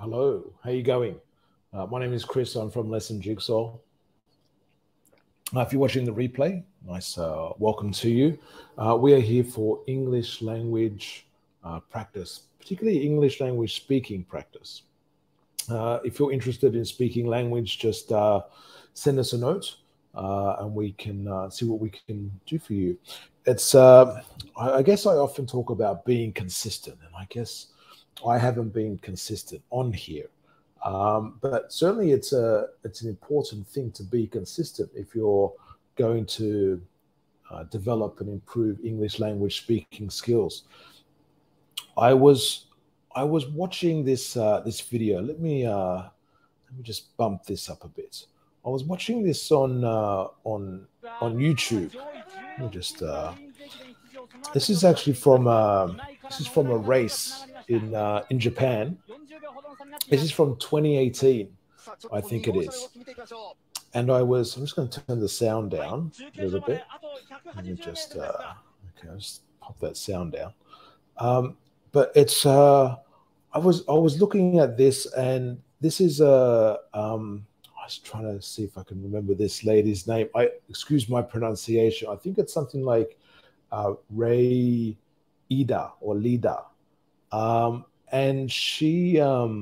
Hello, how you going? My name is Chris. I'm from Lesson Jigsaw. If you're watching the replay, nice welcome to you. We are here for English language practice, particularly English language speaking practice. If you're interested in speaking language, just send us a note and we can see what we can do for you. It's, I guess I often talk about being consistent, and I guess I haven't been consistent on here. But certainly it's an important thing to be consistent if you're going to develop and improve English language speaking skills. I was watching this this video. Let me just bump this up a bit. I was watching this on YouTube. Let me just this is actually from a race in Japan. This is from 2018, I think it is. And I'm just going to turn the sound down a little bit. Let me just okay, I'll just pop that sound down. But it's I was looking at this, and this is I was trying to see if I can remember this lady's name. Excuse my pronunciation. I think it's something like Ray Ida or Lida, and she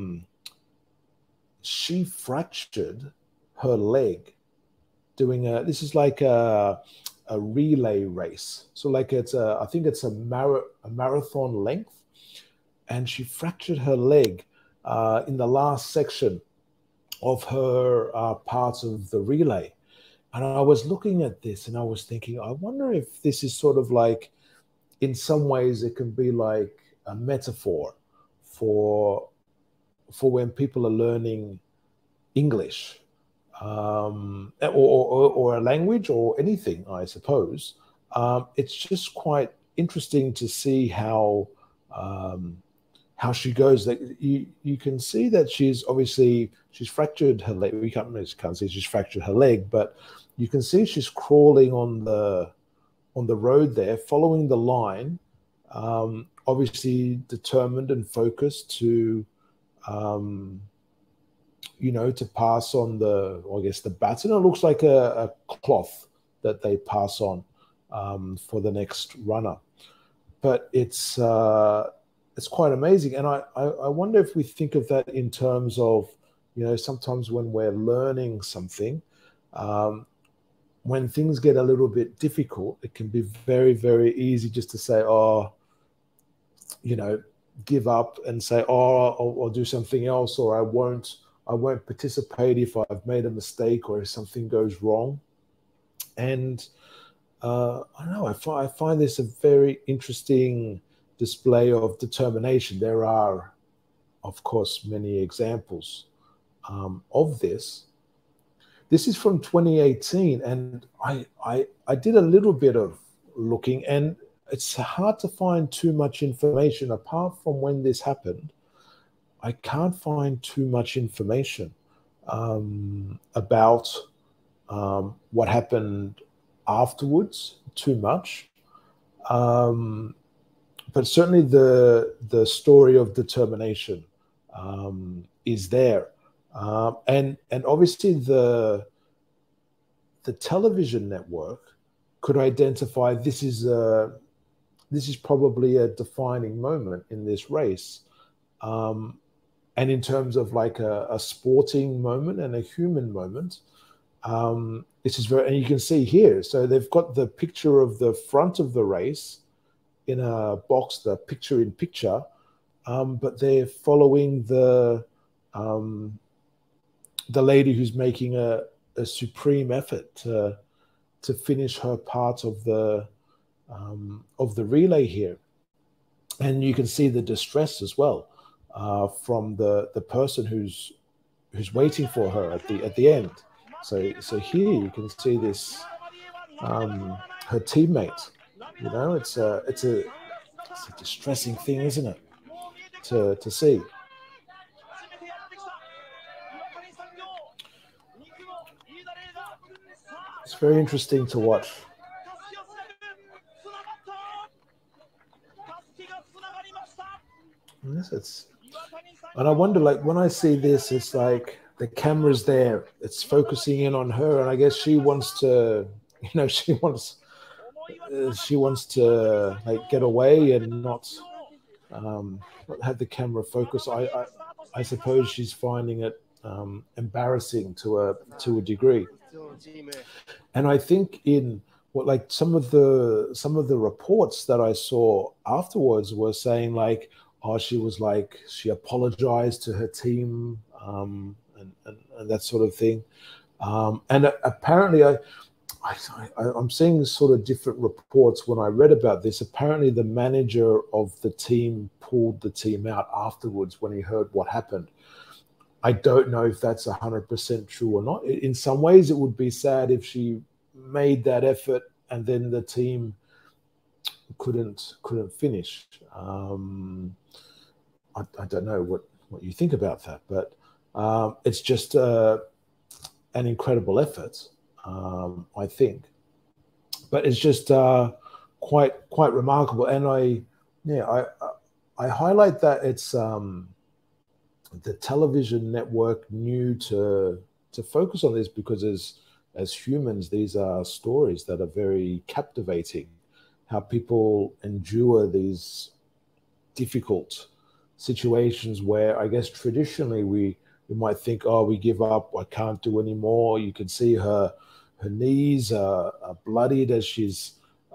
fractured her leg doing this is like a relay race. So like I think it's a marathon length, and she fractured her leg in the last section of her part of the relay. And I was looking at this and I was thinking, I wonder if this is sort of like, in some ways, it can be like a metaphor for when people are learning English or a language or anything, I suppose. It's just quite interesting to see how she goes. That you can see that she's fractured her leg. We can't see she's fractured her leg, but you can see she's crawling on the road there, following the line, obviously determined and focused to to pass on the baton. It looks like a cloth that they pass on for the next runner. But it's quite amazing. And I wonder if we think of that in terms of, sometimes when we're learning something, when things get a little bit difficult, it can be very, very easy just to say, give up and say, I'll do something else, or I won't participate if I've made a mistake or if something goes wrong. And I don't know, I find this a very interesting display of determination. There are, of course, many examples of this. This is from 2018, and I did a little bit of looking, and it's hard to find too much information apart from when this happened. I can't find too much information about what happened afterwards, too much. But certainly the story of determination is there. And obviously the television network could identify this is probably a defining moment in this race. And in terms of like a sporting moment and a human moment, this is very, and you can see here, so they've got the picture of the front of the race in a box, the picture in picture, but they're following the lady who's making a supreme effort to finish her part of the relay here. And you can see the distress as well from the person who's waiting for her at the end. So here you can see this her teammate. It's a distressing thing, isn't it, to see. It's very interesting to watch. Yes, And I wonder, like, when I see this, it's like the camera's there, it's focusing in on her, and I guess she wants to, you know, she wants to like get away and not have the camera focus. I suppose she's finding it embarrassing to a degree. And I think in what, like, some of the reports that I saw afterwards were saying like, oh, she apologized to her team, and that sort of thing. And apparently I'm seeing sort of different reports when I read about this. Apparently the manager of the team pulled the team out afterwards when he heard what happened. I don't know if that's 100% true or not. In some ways, it would be sad if she made that effort and then the team couldn't finish. I don't know what you think about that, but it's just an incredible effort, I think. But it's just quite remarkable, and I highlight that it's the television network knew to focus on this because as humans, these are stories that are very captivating. How people endure these difficult situations where I guess traditionally we might think, oh, we give up, I can't do anymore. You can see her knees are bloodied as she's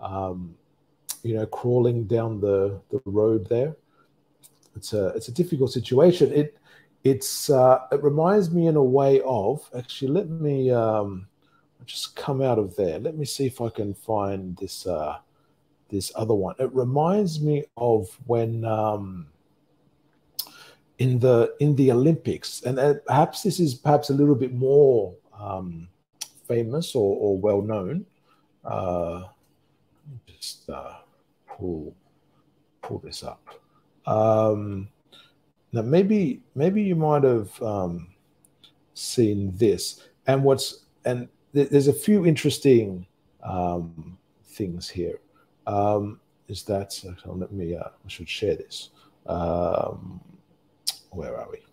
crawling down the road there. It's a difficult situation. It reminds me in a way of, actually, let me just come out of there. Let me see if I can find this this other one. It reminds me of when in the Olympics, and perhaps this is perhaps a little bit more famous or well known. Just pull this up. Now maybe you might have seen this, and there's a few interesting things here. Is that, let me? I should share this. Where are we?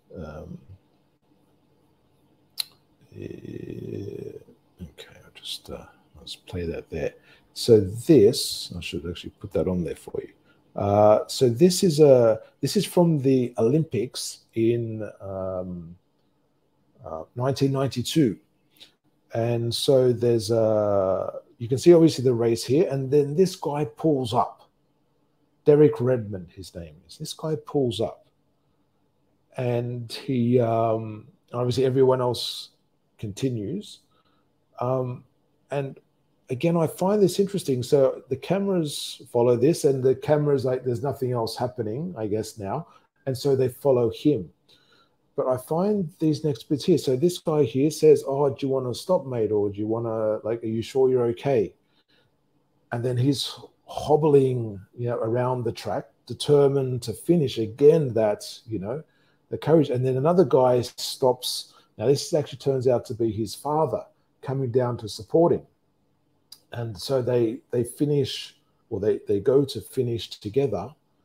Okay, let's play that there. So this, I should actually put that on there for you. So this is from the Olympics in 1992, and so there's you can see obviously the race here, and then this guy pulls up. Derek Redmond, his name is. This guy pulls up, and he obviously everyone else continues, and again, I find this interesting. So the cameras follow this, and the cameras, like, there's nothing else happening, I guess, now. And so they follow him. But I find these next bits here. So this guy here says, oh, do you want to stop, mate? Or do you want to, like, are you sure you're okay? And then he's hobbling, around the track, determined to finish. Again, that's, the courage. And then another guy stops. Now, this actually turns out to be his father coming down to support him. And so they finish, or they go to finish together.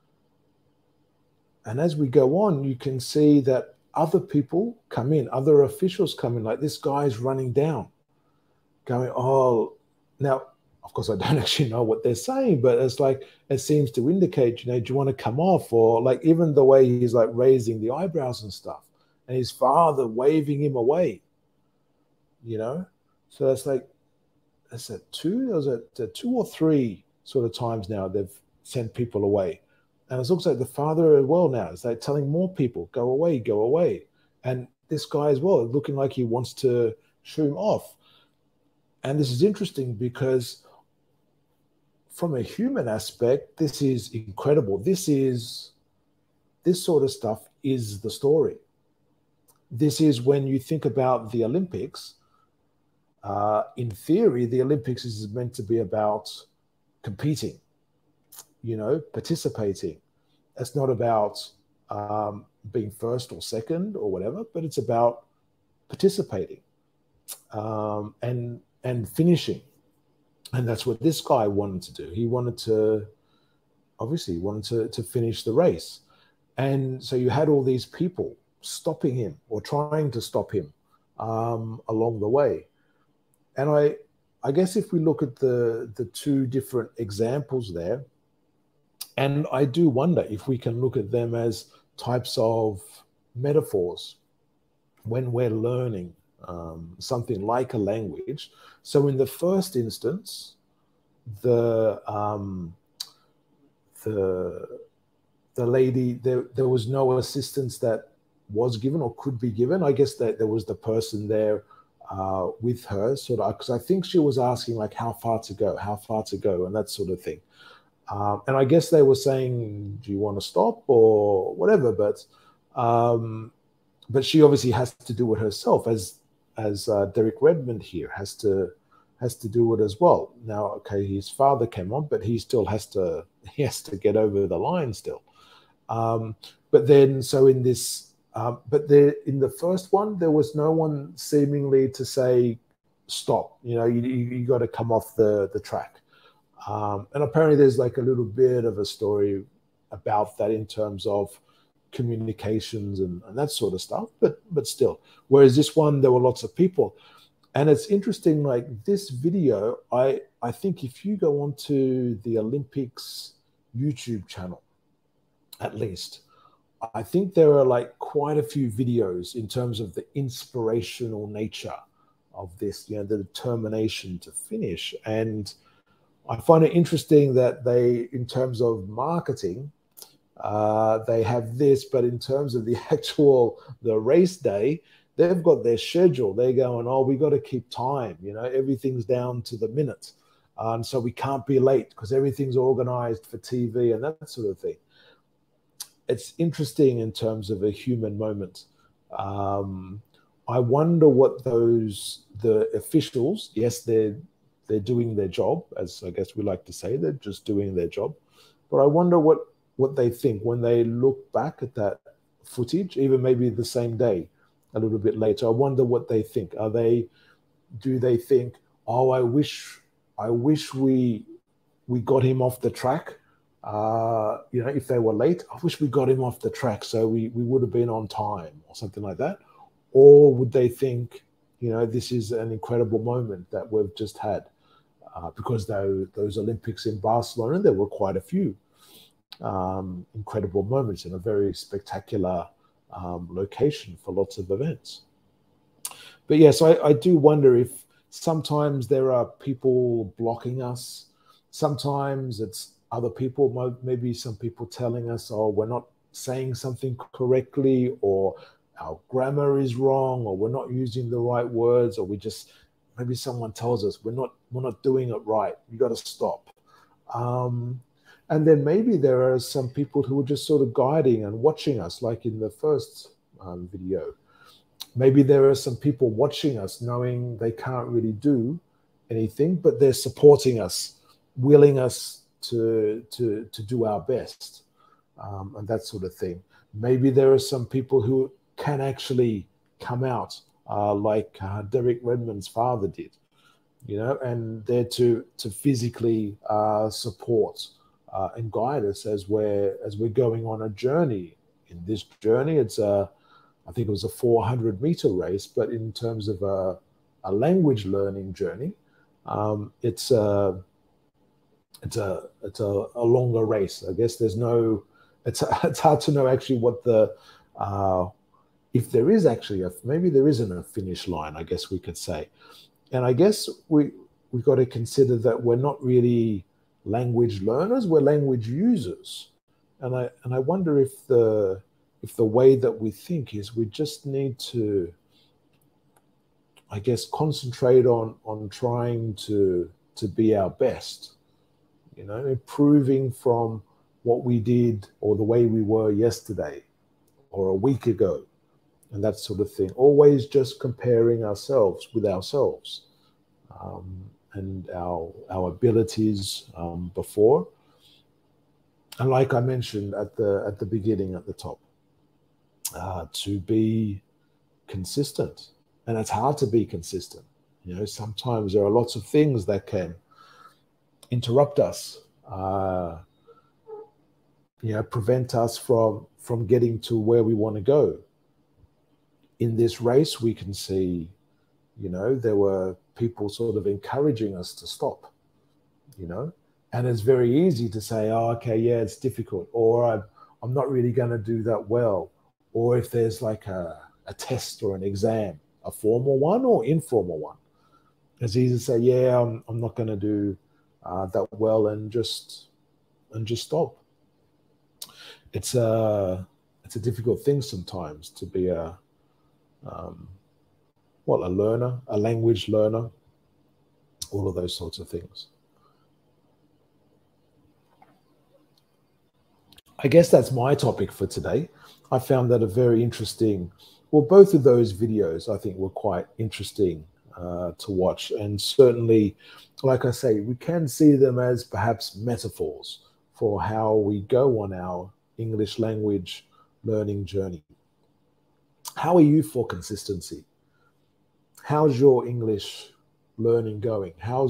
And as we go on, you can see that other people come in, other officials come in, like this guy's running down, going, oh, now, of course, I don't actually know what they're saying, but it's like, it seems to indicate, do you want to come off? Or like even the way he's like raising the eyebrows and stuff, and his father waving him away, So that's like, is it two? Was it 2 or 3 sort of times now they've sent people away? And it looks like the father as well now is like telling more people, go away, go away. And this guy as well, looking like he wants to shoo him off. And this is interesting because from a human aspect, this is incredible. This sort of stuff is the story. This is when you think about the Olympics. In theory, the Olympics is meant to be about competing, participating. It's not about being first or second or whatever, but it's about participating and finishing. And that's what this guy wanted to do. He wanted to finish the race. And so you had all these people stopping him or trying to stop him along the way. And I guess if we look at the two different examples there, and I do wonder if we can look at them as types of metaphors when we're learning something like a language. So in the first instance, the lady, there was no assistance that was given or could be given. I guess that there was the person there with her, sort of, because I think she was asking like how far to go, and that sort of thing. And I guess they were saying, do you want to stop or whatever? But she obviously has to do it herself, as Derek Redmond here has to do it as well. Now, okay, his father came on, but he still has to get over the line still. But then, so in this, but there in the first one, there was no one seemingly to say stop. You know, you got to come off the track. And apparently there's like a little bit of a story about that in terms of communications and that sort of stuff, but still. Whereas this one, there were lots of people. And it's interesting, like this video, I think if you go onto the Olympics YouTube channel, at least, I think there are like quite a few videos in terms of the inspirational nature of this, you know, the determination to finish. And I find it interesting that they, in terms of marketing, they have this, but in terms of the race day, they've got their schedule. They're going, oh, we got to keep time. You know, everything's down to the minute. So we can't be late because everything's organized for TV and that sort of thing. It's interesting in terms of a human moment. I wonder what the officials, yes, they're doing their job, as I guess we like to say, they're just doing their job. But I wonder what they think when they look back at that footage, even maybe the same day, a little bit later. I wonder what they think. Do they think, oh, I wish we got him off the track? You know, if they were late, I wish we got him off the track so we would have been on time or something like that. Or would they think, you know, this is an incredible moment that we've just had? Because those Olympics in Barcelona, there were quite a few incredible moments in a very spectacular location for lots of events. But yes, I do wonder if sometimes there are people blocking us. Sometimes it's other people, maybe some people telling us, oh, we're not saying something correctly, or our grammar is wrong, or we're not using the right words, or maybe someone tells us we're not doing it right. You got to stop. And then maybe there are some people who are just sort of guiding and watching us, like in the first video. Maybe there are some people watching us knowing they can't really do anything, but they're supporting us, willing us to do our best, and that sort of thing. Maybe there are some people who can actually come out, like Derek Redmond's father did, you know, and they're to physically support and guide us as we're going on a journey. In this journey, I think it was a 400-meter race, but in terms of a language learning journey, it's a longer race. I guess it's hard to know actually what if there is actually maybe there isn't a finish line, I guess we could say. And I guess we've got to consider that we're not really language learners, we're language users. And I wonder if the way that we think is we just need to, I guess, concentrate on trying to be our best, you know, improving from what we did or the way we were yesterday or a week ago, and that sort of thing. Always just comparing ourselves with ourselves and our abilities before. And like I mentioned at the beginning, at the top, to be consistent. And it's hard to be consistent. You know, sometimes there are lots of things that can interrupt us. prevent us from getting to where we want to go. In this race, we can see, there were people sort of encouraging us to stop, and it's very easy to say, oh, okay, yeah, it's difficult, or I'm not really going to do that well. Or if there's like a test or an exam, a formal one or informal one, it's easy to say, yeah, I'm not going to do that well, and just stop. It's a difficult thing sometimes to be a learner, a language learner, all of those sorts of things. I guess that's my topic for today. I found that a very interesting, both of those videos I think were quite interesting to watch. And certainly, like I say, we can see them as perhaps metaphors for how we go on our English language learning journey. How are you for consistency? How's your English learning going?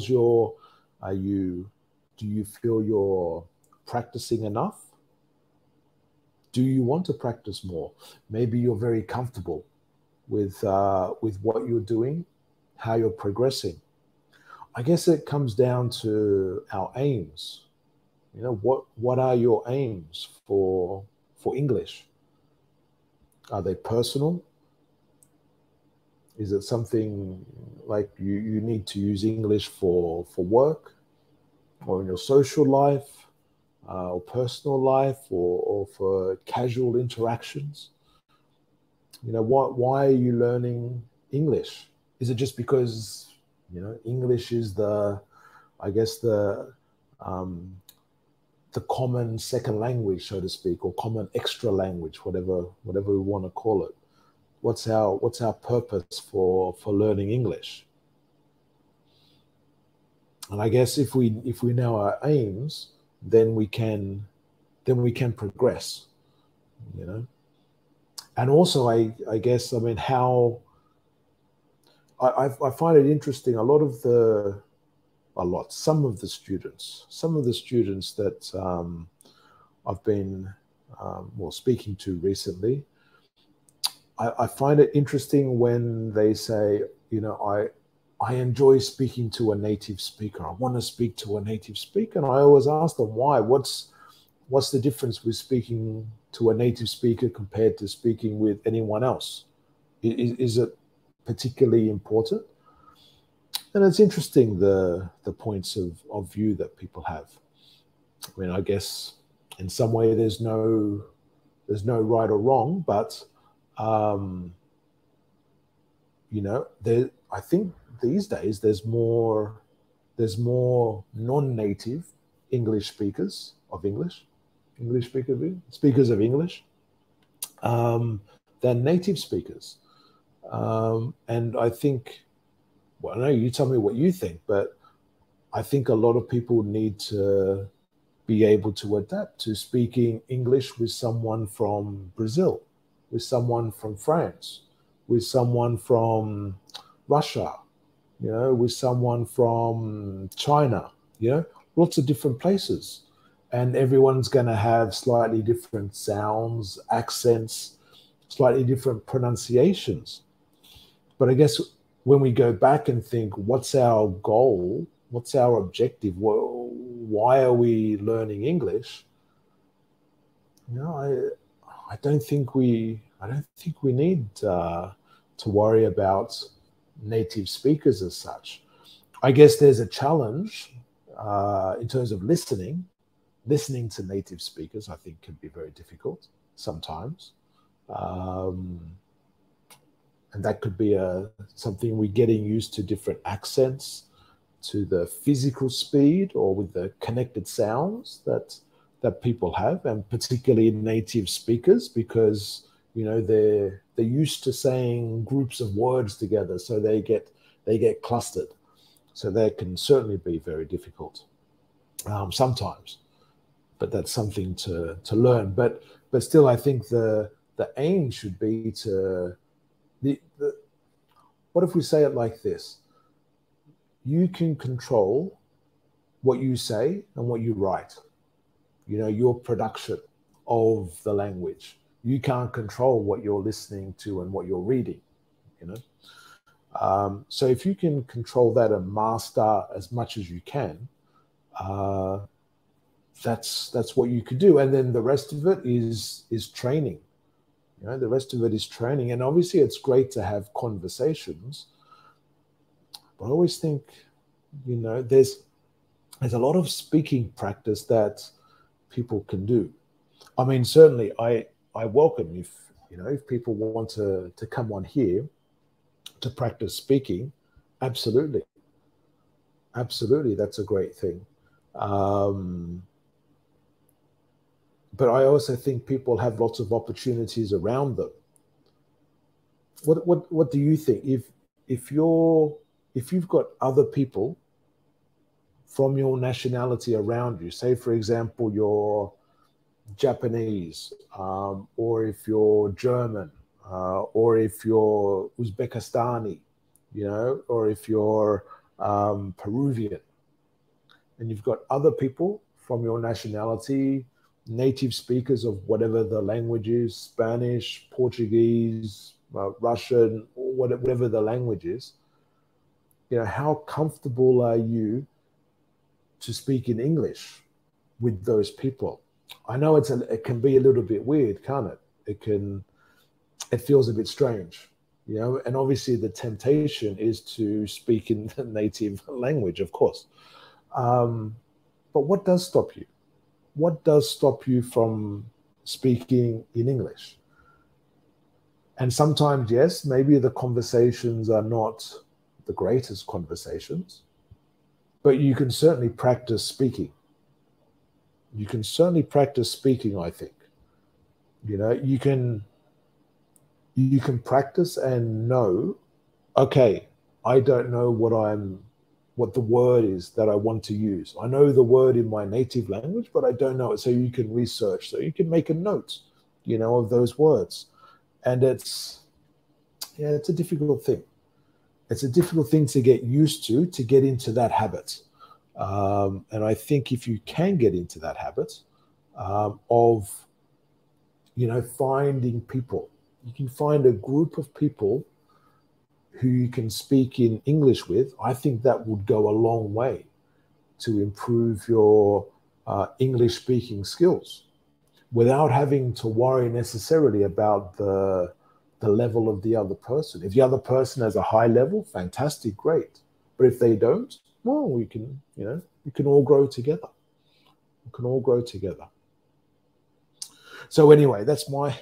Do you feel you're practicing enough? Do you want to practice more? Maybe you're very comfortable with what you're doing, how you're progressing. I guess it comes down to our aims. What are your aims for English? Are they personal? Is it something like you need to use English for work, or in your social life, or personal life, or for casual interactions? Why are you learning English? Is it just because English is the common second language, so to speak, or common extra language, whatever we want to call it? What's our purpose for learning English? And I guess if we know our aims, then we can progress, And also, I guess, how I find it interesting. Some of the students that I've been speaking to recently, I find it interesting when they say, I enjoy speaking to a native speaker. I want to speak to a native speaker. And I always ask them why. What's the difference with speaking to a native speaker compared to speaking with anyone else? Is it particularly important? And it's interesting the points of view that people have. I guess in some way there's no right or wrong, but I think these days there's more non-native English speakers of English speakers of English than native speakers. And I think, I know you tell me what you think, but I think a lot of people need to be able to adapt to speaking English with someone from Brazil, with someone from France, with someone from Russia, with someone from China, lots of different places. And everyone's going to have slightly different sounds, accents, slightly different pronunciations. But I guess when we go back and think, what's our goal? What's our objective? Why are we learning English? I don't think we need to worry about native speakers as such. I guess there's a challenge in terms of listening to native speakers. I think can be very difficult sometimes, and that could be something we're getting used to different accents, to the physical speed, or with the connected sounds that people have, and particularly native speakers, because they're used to saying groups of words together, so they get clustered. So that can certainly be very difficult sometimes, but that's something to learn. But still, I think the aim should be what if we say it like this? You can control what you say and what you write, your production. of the language. You can't control what you're listening to and what you're reading, you know. So if you can control that and master as much as you can, that's what you could do. And then the rest of it is training. You know, the rest of it is training. And obviously it's great to have conversations, but I always think, you know, there's a lot of speaking practice that people can do. I mean, certainly I welcome if people want to come on here to practice speaking, absolutely. Absolutely, that's a great thing. But I also think people have lots of opportunities around them. What do you think? If you've got other people from your nationality around you, say for example you're Japanese, or if you're German, or if you're Uzbekistani, you know, or if you're Peruvian, and you've got other people from your nationality, native speakers of whatever the language is, Spanish, Portuguese, Russian, or whatever the language is, you know, how comfortable are you to speak in English with those people? I know it can be a little bit weird, can't it? It feels a bit strange, you know, and obviously the temptation is to speak in the native language, of course. But what does stop you? What does stop you from speaking in English? And sometimes, yes, maybe the conversations are not the greatest conversations, but you can certainly practice speaking. You can certainly practice speaking, I think. You know, you can practice and know, okay, I don't know what the word is that I want to use. I know the word in my native language, but I don't know it. So you can research, so you can make a note, you know, of those words. And it's a difficult thing. It's a difficult thing to get used to get into that habit. And I think if you can get into that habit of, you know, finding people, you can find a group of people who you can speak in English with, I think that would go a long way to improve your English speaking skills without having to worry necessarily about the level of the other person. If the other person has a high level, fantastic, great. But if they don't, well, we can all grow together. We can all grow together. So anyway, that's my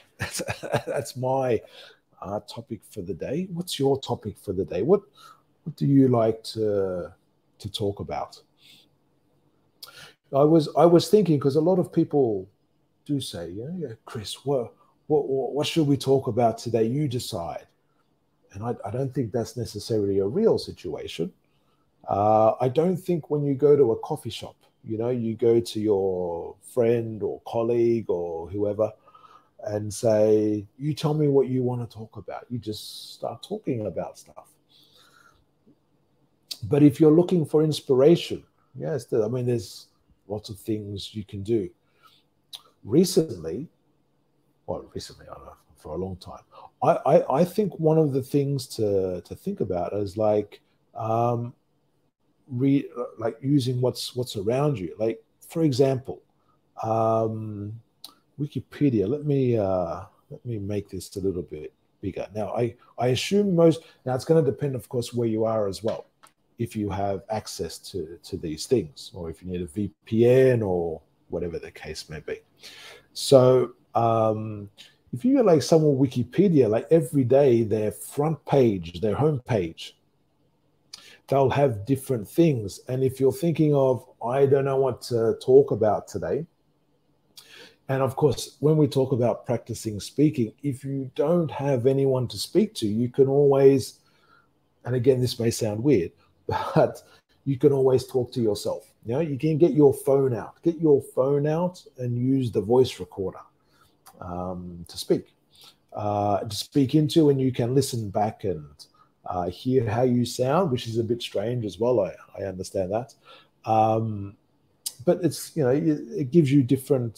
topic for the day. What's your topic for the day? What do you like to talk about? I was thinking, because a lot of people do say, yeah, Chris, what should we talk about today? You decide. And I don't think that's necessarily a real situation. I don't think when you go to a coffee shop, you know, you go to your friend or colleague or whoever and say, you tell me what you want to talk about. You just start talking about stuff. But if you're looking for inspiration, yes, I mean, there's lots of things you can do. Recently, I don't know, for a long time, I think one of the things to think about is like using what's around you. Like, for example, Wikipedia. Let me make this a little bit bigger. Now, I assume now it's going to depend, of course, where you are as well. If you have access to these things, or if you need a VPN or whatever the case may be. So if you get like someone Wikipedia, like every day their front page, their home page, they'll have different things. And if you're thinking of, I don't know what to talk about today, and of course, when we talk about practicing speaking, if you don't have anyone to speak to, you can always, and again, this may sound weird, but you can always talk to yourself. You know, you can get your phone out and use the voice recorder to speak into, and you can listen back and hear how you sound, which is a bit strange as well. I understand that. But it's, you know, it gives you different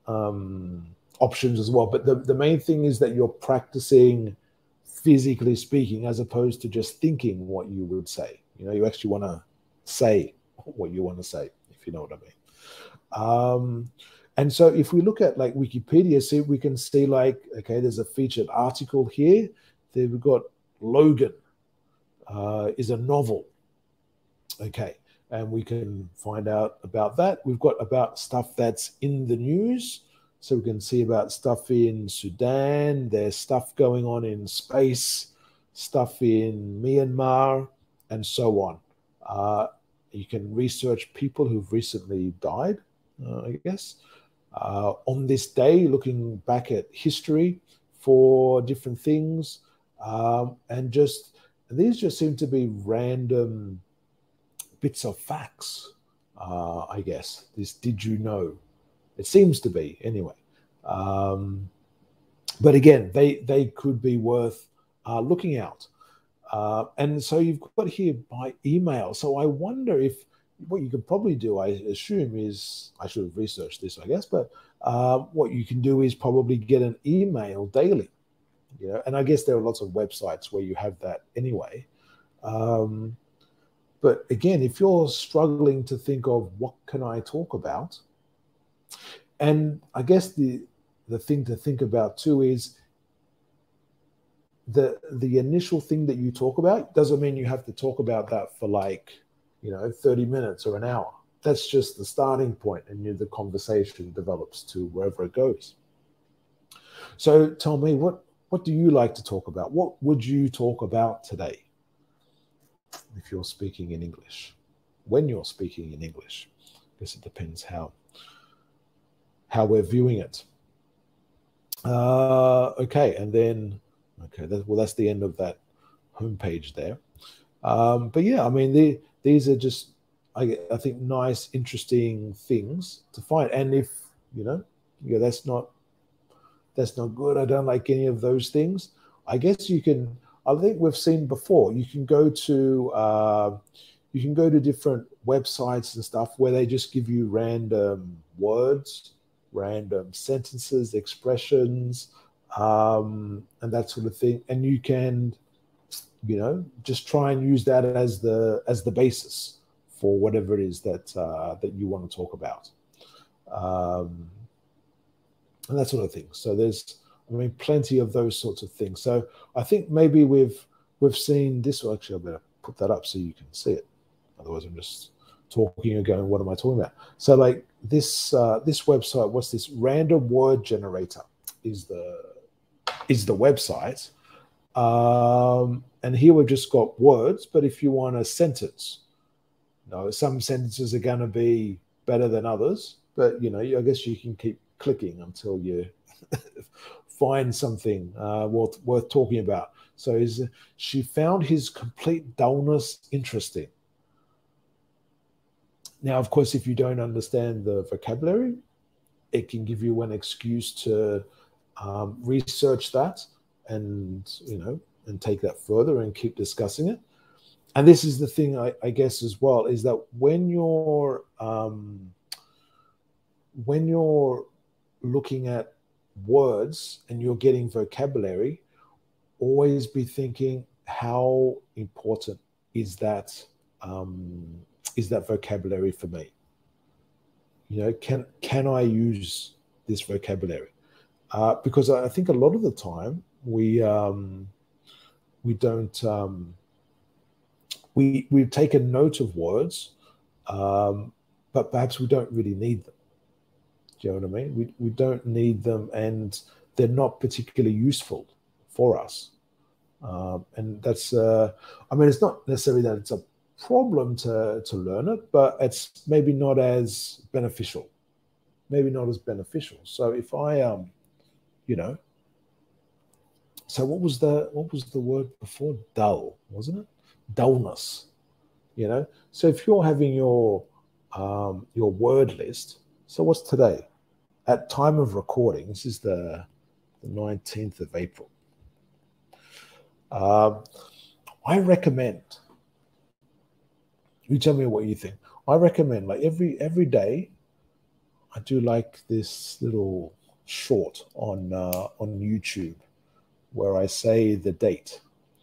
options as well. But the main thing is that you're practicing physically speaking as opposed to just thinking what you would say. You know, you actually want to say what you want to say, if you know what I mean. And so if we look at like Wikipedia, see, we can see like, okay, there's a featured article here. Then we've got Logan is a novel. Okay. And we can find out about that. We've got about stuff that's in the news. So we can see about stuff in Sudan. There's stuff going on in space, stuff in Myanmar, and so on. You can research people who've recently died, I guess. On this day, looking back at history for different things. And these just seem to be random bits of facts, I guess. This did you know? It seems to be, anyway. But again, they could be worth looking out. And so you've got here by email. So I wonder if what you could probably do, I assume, is, I should have researched this, I guess, but what you can do is probably get an email daily. You know, and I guess there are lots of websites where you have that anyway. But again, if you're struggling to think of what can I talk about, and I guess the thing to think about too is the initial thing that you talk about doesn't mean you have to talk about that for like, 30 minutes or an hour. That's just the starting point, and the conversation develops to wherever it goes. So tell me, what do you like to talk about? What would you talk about today if you're speaking in English? When you're speaking in English? I guess it depends how we're viewing it. Okay, and then, that's the end of that homepage there. But yeah, I mean, these are just, I think, nice, interesting things to find. And if, that's not good, I don't like any of those things, I guess you can, I think we've seen before, you can go to different websites and stuff where they just give you random words, random sentences, expressions, and that sort of thing. And you can, just try and use that as the basis for whatever it is that you want to talk about. And that sort of thing. So there's, plenty of those sorts of things. So I think maybe we've seen this. Well, actually, I better put that up so you can see it. Otherwise, I'm just talking and going, what am I talking about? So like this website, what's this? Random word generator is the website. And here we've just got words, but if you want a sentence, some sentences are going to be better than others, but I guess you can keep clicking until you find something worth talking about. So she found his complete dullness interesting. Now, of course, if you don't understand the vocabulary, it can give you an excuse to research that and take that further and keep discussing it. And this is the thing, I guess, as well, is that when you're looking at words and you're getting vocabulary, always be thinking, how important is that vocabulary for me? Can I use this vocabulary? Because I think a lot of the time we don't we've taken note of words, but perhaps we don't really need them. Do you know what I mean? We don't need them, and they're not particularly useful for us. And that's, it's not necessarily that it's a problem to learn it, but it's maybe not as beneficial. So if I, so what was the word before? Dull, wasn't it? Dullness. So if you're having your word list, so what's today? At time of recording, this is the 19th of April. I recommend, you tell me what you think. I recommend, like every day, I do like this little short on YouTube where I say the date.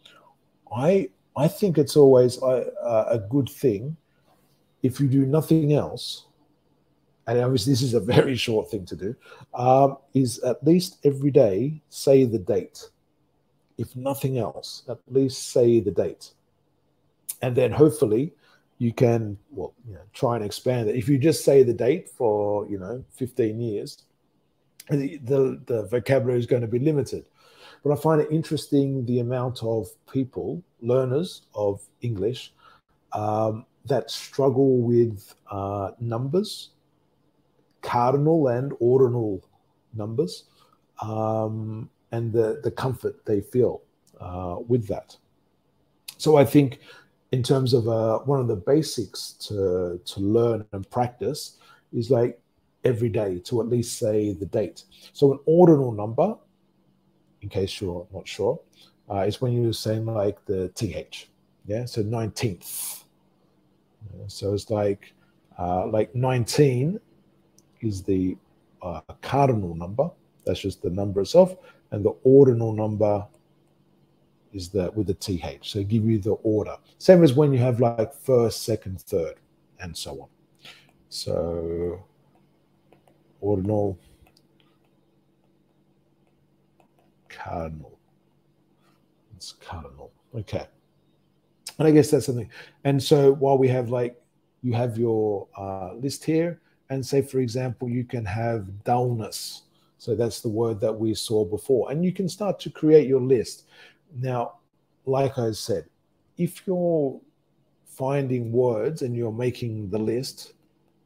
I think it's always a good thing if you do nothing else, and obviously this is a very short thing to do, is at least every day say the date. If nothing else, at least say the date. And then hopefully you can, well, try and expand it. If you just say the date for, 15 years, the vocabulary is going to be limited. But I find it interesting the amount of people, learners of English, that struggle with numbers, cardinal and ordinal numbers, and the comfort they feel with that. So I think in terms of one of the basics to learn and practice is like every day to at least say the date. So an ordinal number, in case you're not sure, is when you're saying like the TH. Yeah, so 19th. So it's like 19 is the cardinal number. That's just the number itself. And the ordinal number is with the TH. So give you the order. Same as when you have like first, second, third, and so on. So ordinal, cardinal. It's cardinal. Okay. And I guess that's something. And so while we have you have your list here, and say, for example, you can have dullness. So that's the word that we saw before. And you can start to create your list. Now, like I said, if you're finding words and you're making the list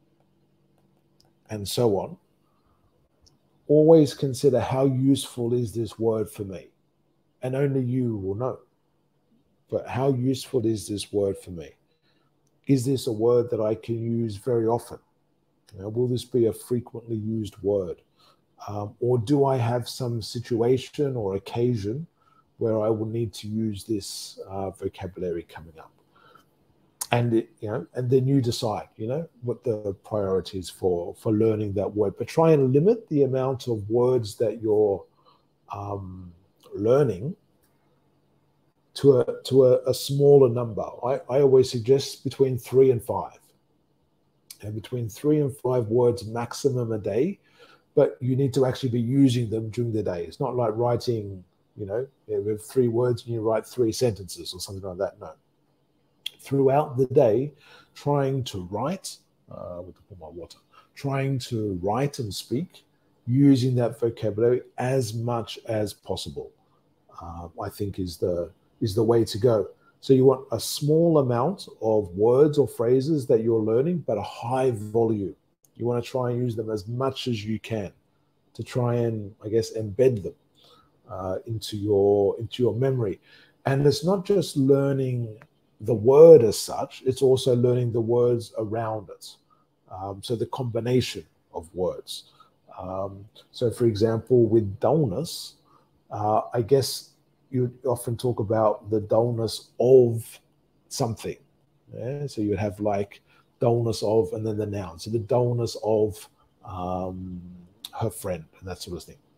and so on, always consider how useful is this word for me? And only you will know. But how useful is this word for me? Is this a word that I can use very often? Will this be a frequently used word? Or do I have some situation or occasion where I will need to use this vocabulary coming up? And and then you decide, what the priorities for learning that word. But try and limit the amount of words that you're learning to a smaller number. I always suggest between 3 and 5. And between 3 and 5 words maximum a day, but you need to actually be using them during the day. It's not like writing, you have 3 words and you write 3 sentences or something like that. No. Throughout the day, trying to write, trying to write and speak, using that vocabulary as much as possible, I think is the way to go. So you want a small amount of words or phrases that you're learning, but a high volume. You want to try and use them as much as you can to try and, I guess, embed them into your memory. And it's not just learning the word as such, it's also learning the words around it. So the combination of words. So for example, with dullness, I guess you often talk about the dullness of something. Yeah? So you'd have like dullness of, and then the noun. So the dullness of her friend, and that sort of thing.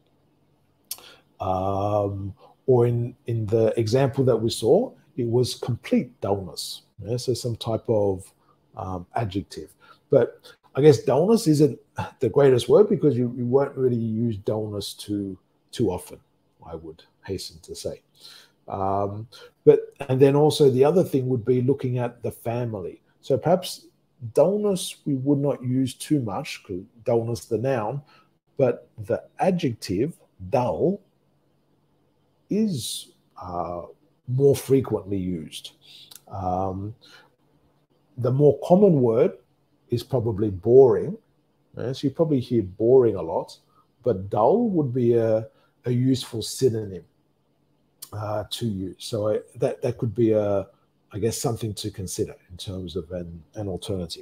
Or in the example that we saw, it was complete dullness. Yeah? So some type of adjective. But I guess dullness isn't the greatest word because you won't really use dullness too often, I would hasten to say. And then also the other thing would be looking at the family. So perhaps dullness we would not use too much, because dullness the noun, but the adjective dull is more frequently used. The more common word is probably boring. So you probably hear boring a lot, but dull would be a useful synonym to use. So that could be I guess something to consider in terms of an alternative.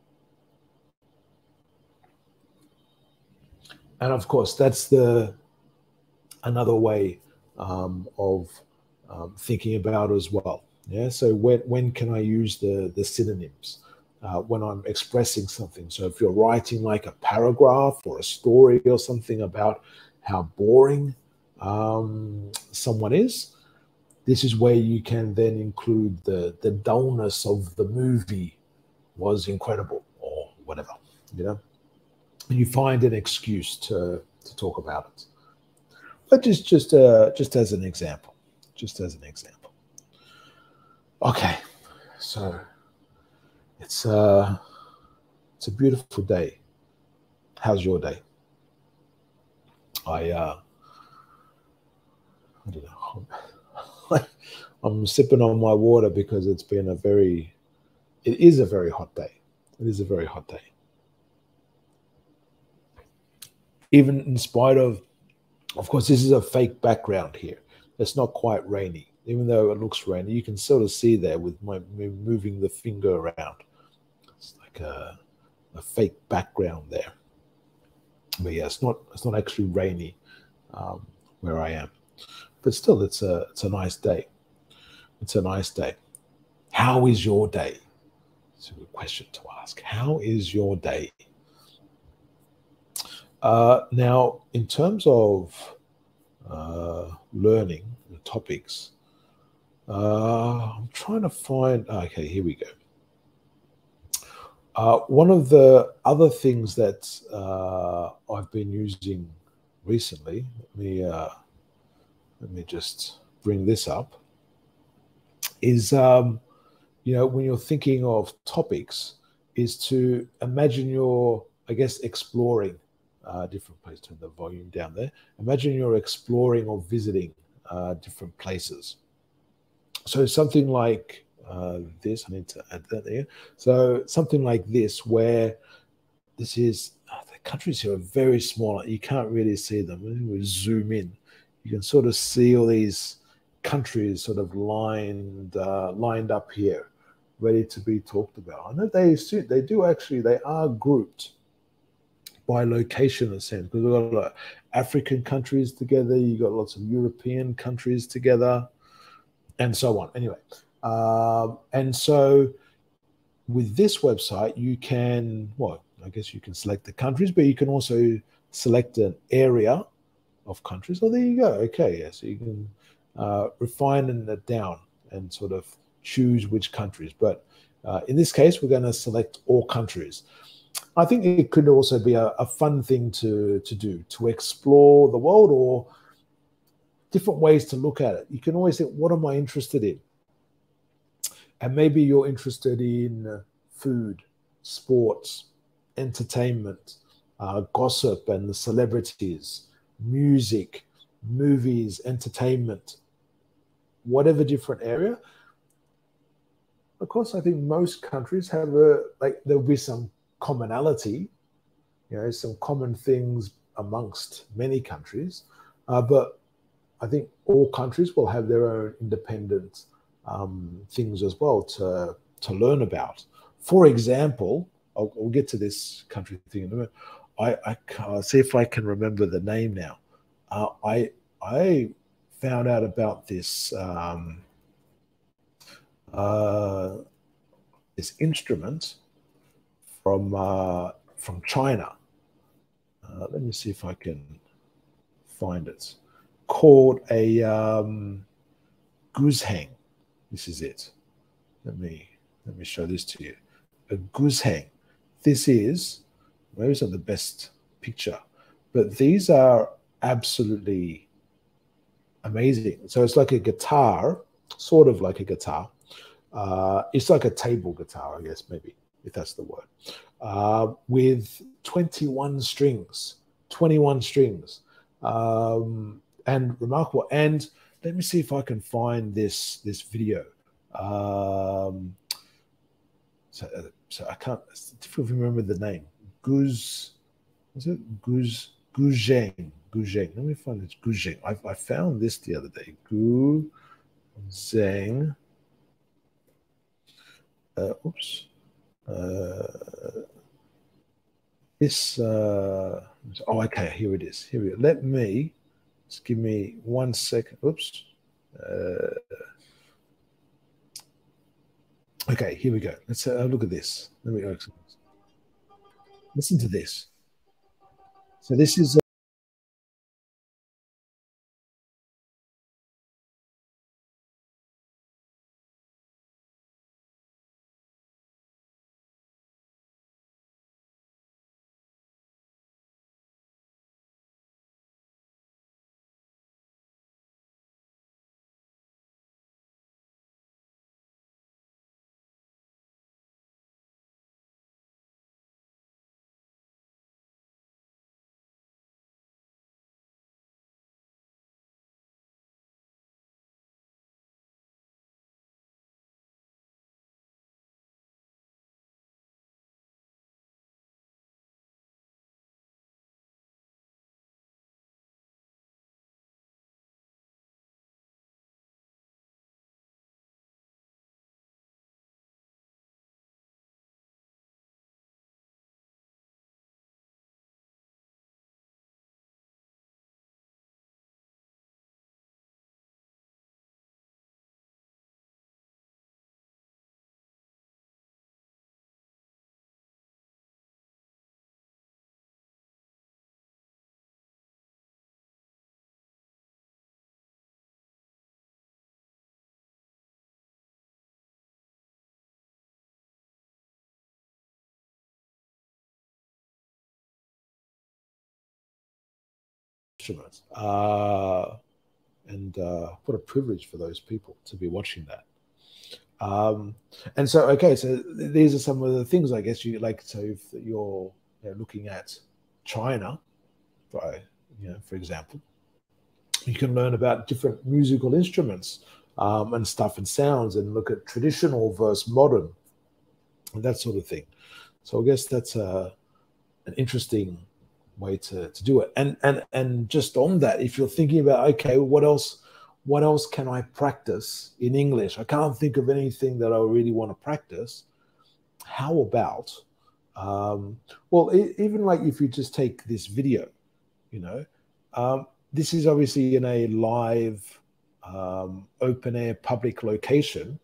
And of course, that's another way of thinking about it as well. Yeah. So when can I use the synonyms? when I'm expressing something. So if you're writing like a paragraph or a story or something about how boring someone is, this is where you can then include the dullness of the movie was incredible or whatever, you know. And you find an excuse to talk about it. But just as an example, just as an example. Okay, so it's a beautiful day. How's your day? I don't know. I'm sipping on my water because it is a very hot day. It is a very hot day. Even in spite of course, this is a fake background here. It's not quite rainy. Even though it looks rainy, you can sort of see there with me moving the finger around. It's like a fake background there. But yeah, it's not actually rainy where I am. But still, it's a nice day. It's a nice day. How is your day? It's a good question to ask. How is your day? Now, in terms of learning the topics, I'm trying to find. Okay, here we go. One of the other things that I've been using recently. Let me just bring this up. Is when you're thinking of topics, is to imagine you're, I guess, exploring different places. Turn the volume down there. Imagine you're exploring or visiting different places. So something like this, I need to add that there. So something like this, where this is, the countries here are very small. You can't really see them. When we zoom in, you can sort of see all these countries sort of lined up here, ready to be talked about. I know they are grouped by location, in a sense, because we've got like African countries together, you got lots of European countries together, and so on. Anyway, and so with this website, you can, well, I guess you can select the countries, but you can also select an area of countries. Oh, there you go. Okay, yeah, so you can refine it down and sort of choose which countries. But in this case, we're going to select all countries. I think it could also be a fun thing to do, to explore the world or different ways to look at it. You can always think, what am I interested in? And maybe you're interested in food, sports, entertainment, gossip and the celebrities, music, movies, entertainment, whatever different area. Of course, I think most countries have there'll be some commonality, some common things amongst many countries, but I think all countries will have their own independent things as well to learn about. For example, I'll get to this country thing in a minute. I'll see if I can remember the name now. I found out about this this instrument from China. Let me see if I can find it. Called a guzheng. This is it. Let me show this to you. A guzheng. This is, maybe it's not the best picture, but these are absolutely amazing. So it's like a guitar, sort of like a guitar. It's like a table guitar, I guess, maybe, if that's the word, with 21 strings, and remarkable. And let me see if I can find this video. So I can't, it's difficult to remember the name. Guzheng. Let me find it. Guzheng. I found this the other day. Guzheng. Oops. Oh, okay, here it is. Here we go. Just give me 1 second. Oops. Okay, here we go. Let's look at this. Let me listen to this. So this is instruments. And what a privilege for those people to be watching that. And so, okay, so these are some of the things I guess you like. So if you're looking at China, for example, you can learn about different musical instruments and stuff and sounds, and look at traditional versus modern and that sort of thing. So I guess that's an interesting way to do it. And just on that, if you're thinking about, okay, what else can I practice in English? I can't think of anything that I really want to practice. How about well, even like if you just take this video, this is obviously in a live open air public location.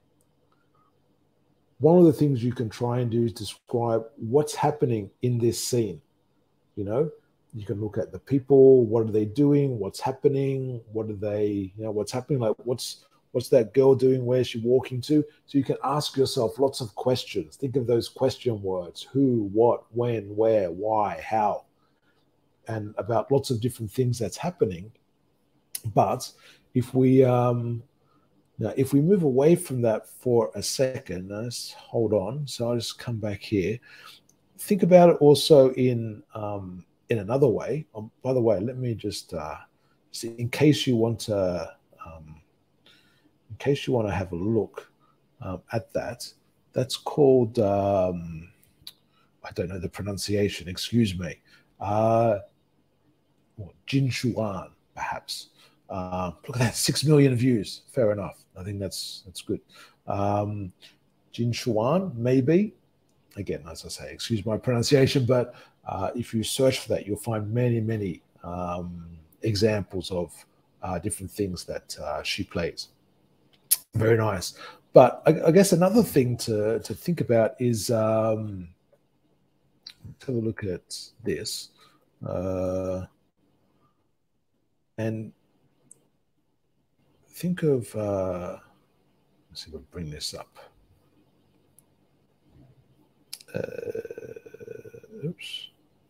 One of the things you can try and do is describe what's happening in this scene. You can look at the people. What are they doing? What's happening? What are they? What's happening? Like what's that girl doing? Where's she walking to? So you can ask yourself lots of questions. Think of those question words: who, what, when, where, why, how, and about lots of different things that's happening. But if we now, if we move away from that for a second, let's hold on. So I'll just come back here. Think about it also in another way. By the way, let me just see, in case you want to have a look at that. That's called I don't know the pronunciation. Excuse me. Jin Shuan, perhaps. Look at that, 6 million views. Fair enough. I think that's good. Jin Shuan, maybe. Again, as I say, excuse my pronunciation, but if you search for that, you'll find many, many examples of different things that she plays. Very nice. But I guess another thing to think about is let's have a look at this. And think of, let's see if I can bring this up. Oops.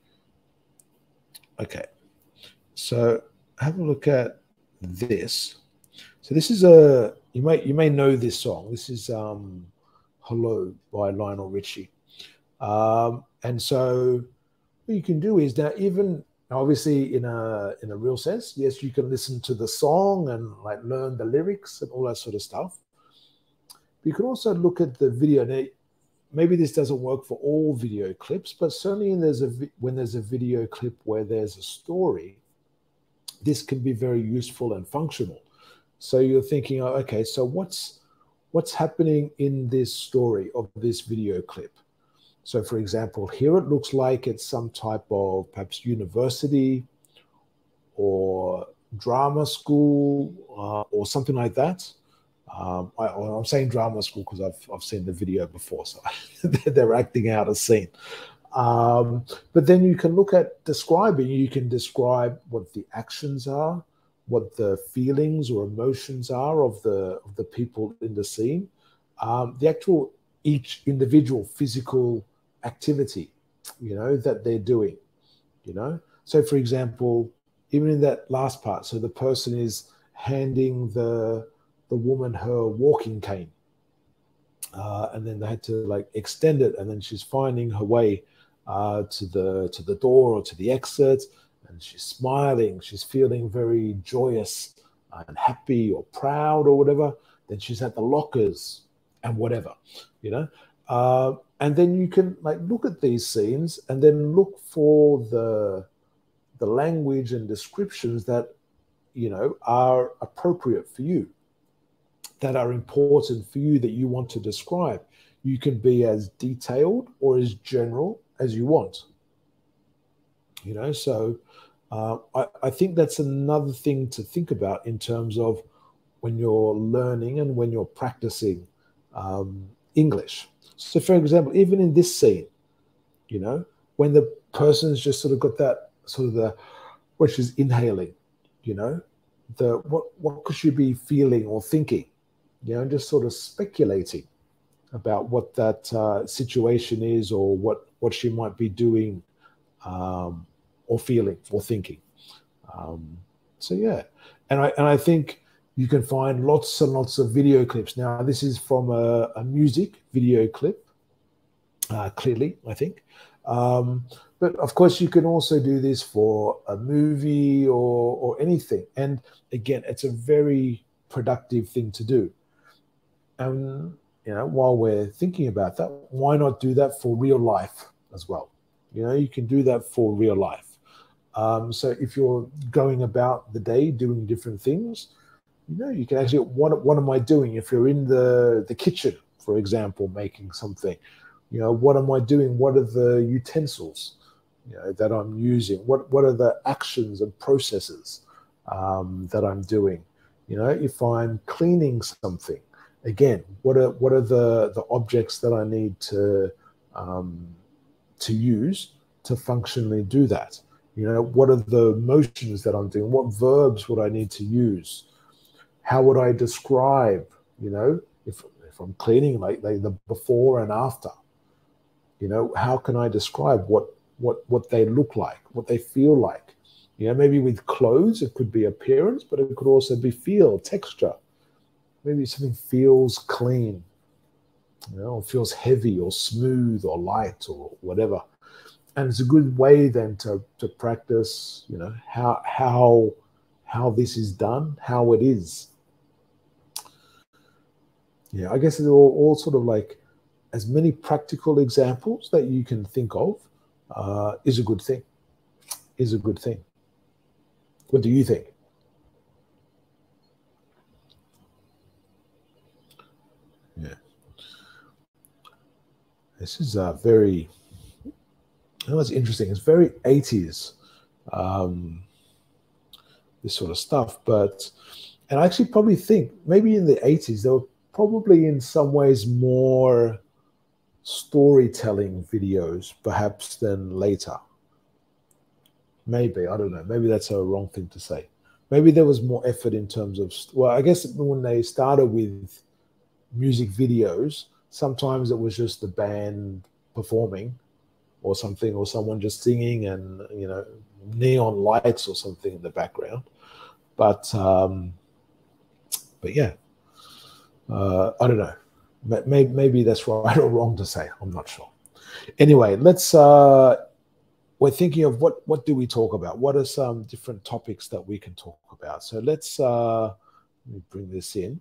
Okay. So have a look at this. So this is you may know this song. This is Hello by Lionel Richie. And so what you can do is now, even obviously in a real sense, yes, you can listen to the song and like learn the lyrics and all that sort of stuff. But you can also look at the video. Now, maybe this doesn't work for all video clips, but certainly when there's a video clip where there's a story, this can be very useful and functional. So you're thinking, oh, okay, so what's happening in this story of this video clip? So for example, here it looks like it's some type of perhaps university or drama school or something like that. I'm saying drama school because I've seen the video before, so they're acting out a scene. But then you can look at describing. You can describe what the actions are, what the feelings or emotions are of the people in the scene, the actual each individual physical activity, that they're doing. So for example, even in that last part, so the person is handing the woman her walking cane, and then they had to like extend it, and then she's finding her way to the door or to the exit, and she's smiling, she's feeling very joyous and happy or proud or whatever. Then she's at the lockers and whatever, and then you can like look at these scenes and then look for the language and descriptions that are appropriate for you, that are important for you, that you want to describe. You can be as detailed or as general as you want. So I think that's another thing to think about in terms of when you're learning and when you're practicing English. So for example, even in this scene, when the person's just sort of got that sort of when she's inhaling, what could she be feeling or thinking, and just sort of speculating about what that situation is, or what she might be doing, or feeling or thinking. So yeah, and I think you can find lots and lots of video clips. Now this is from a music video clip, clearly, I think. But of course, you can also do this for a movie or anything. And again, it's a very productive thing to do. And while we're thinking about that, why not do that for real life as well? You can do that for real life. So if you're going about the day doing different things, you can actually, what am I doing? If you're in the kitchen, for example, making something, what am I doing? What are the utensils, that I'm using? What are the actions and processes that I'm doing? If I'm cleaning something, again, what are the objects that I need to use to functionally do that? What are the motions that I'm doing? What verbs would I need to use? How would I describe, if I'm cleaning, like the before and after? How can I describe what they look like, what they feel like? Maybe with clothes, it could be appearance, but it could also be feel, texture. Maybe something feels clean, or feels heavy or smooth or light or whatever. And it's a good way then to practice, how this is done, how it is. I guess it's all sort of like as many practical examples that you can think of is a good thing. Is a good thing. What do you think? Yeah. This is very, it's interesting. It's very 80s, this sort of stuff. And I actually probably think maybe in the 80s, there were probably in some ways more storytelling videos, perhaps, than later. Maybe, I don't know. Maybe that's a wrong thing to say. Maybe there was more effort in terms of, well, I guess when they started with music videos, sometimes it was just the band performing or something, or someone just singing and, neon lights or something in the background. But yeah, I don't know. Maybe that's right or wrong to say. I'm not sure. Anyway, we're thinking of what do we talk about? What are some different topics that we can talk about? So let me bring this in.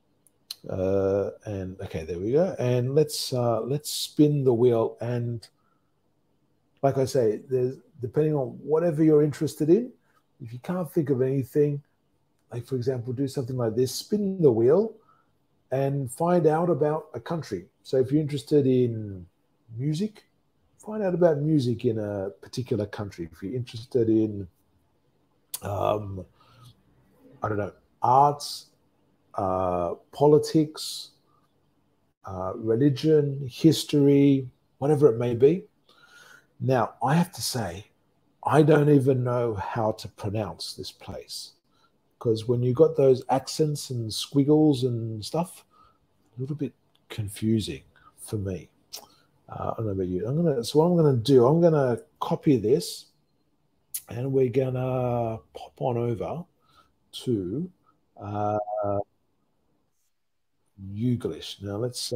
And okay, there we go. And let's spin the wheel. And like I say, there's, depending on whatever you're interested in, if you can't think of anything, like for example, do something like this: spin the wheel and find out about a country. So if you're interested in music, find out about music in a particular country. If you're interested in, I don't know, arts, politics, religion, history, whatever it may be. Now, I have to say, I don't even know how to pronounce this place, because when you got those accents and squiggles and stuff, a little bit confusing for me. I don't know about you. So what I'm gonna do, I'm gonna copy this, and we're gonna pop on over to Youglish. Now let's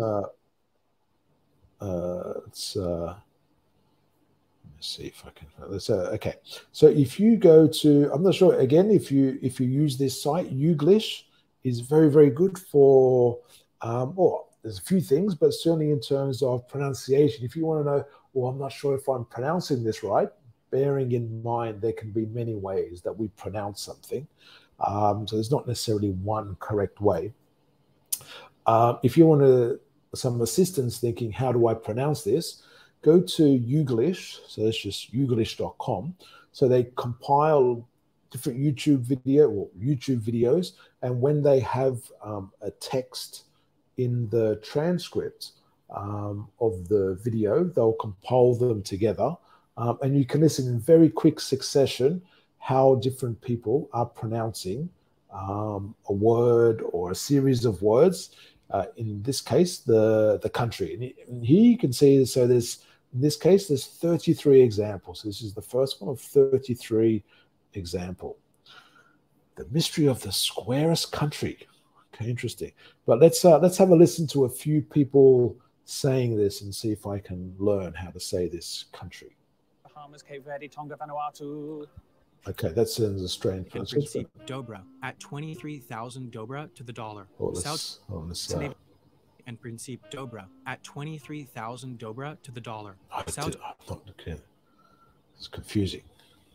see if I can. Let's okay. So if you go to, I'm not sure again if you use this site, Youglish is very, very good for. Well, there's a few things, but certainly in terms of pronunciation, if you want to know, well, I'm not sure if I'm pronouncing this right, bearing in mind there can be many ways that we pronounce something. So there's not necessarily one correct way. If you want some assistance thinking, how do I pronounce this? Go to Youglish. So that's just youglish.com. So they compile different YouTube videos, and when they have a text in the transcript of the video, they'll compile them together, and you can listen in very quick succession how different people are pronouncing a word or a series of words. In this case, the country. And here you can see, so there's, in this case, there's 33 examples. So this is the first one of 33 example. The mystery of the squarest country. Okay, interesting. But let's have a listen to a few people saying this and see if I can learn how to say this country. Bahamas, Cape Verde, Tonga, Vanuatu. Okay, that sounds a strange Principe Dobra at 23,000 Dobra to the dollar. And Principe Dobra at 23,000 Dobra to the dollar. It's confusing.